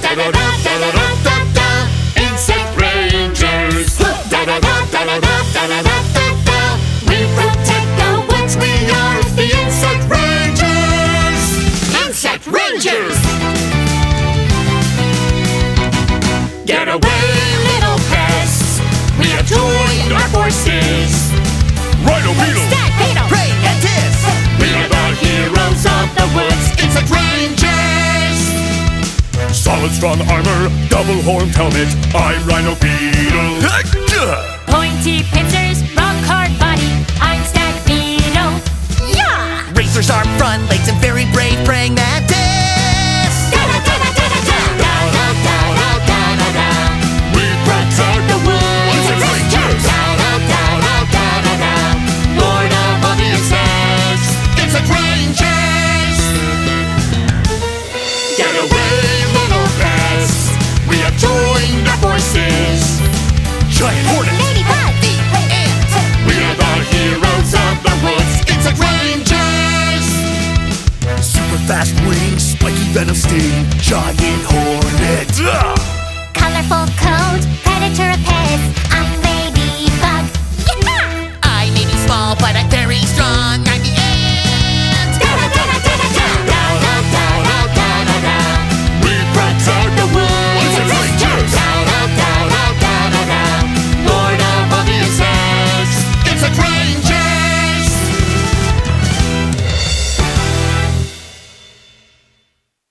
Da-da-da-da-da-da-da. Insect Rangers. Da-da-da-da-da-da-da-da-da. We protect the woods, we are the Insect Rangers. Insect Rangers. Get away, little pests. We have joined our forces. Rhino Beetle! Pray and Tiss. We are the heroes of the woods, Insect Rangers. Solid strong armor, double horned helmet, I'm Rhino Beetle. Pointy pincers, rock hard body, I'm Stag Beetle. Yeah! Razor sharp front legs and very brave praying mantis. We protect the woods, Insect Rangers. Lord of all the insects, Insect Rangers. Get away, little pests. We have joined our forces. Giant hornet! Ladybug! The ant. We are the heroes of the woods, Insect Rangers. Super fast wings, spiky venom sting, giant hornet. Colorful coat, predator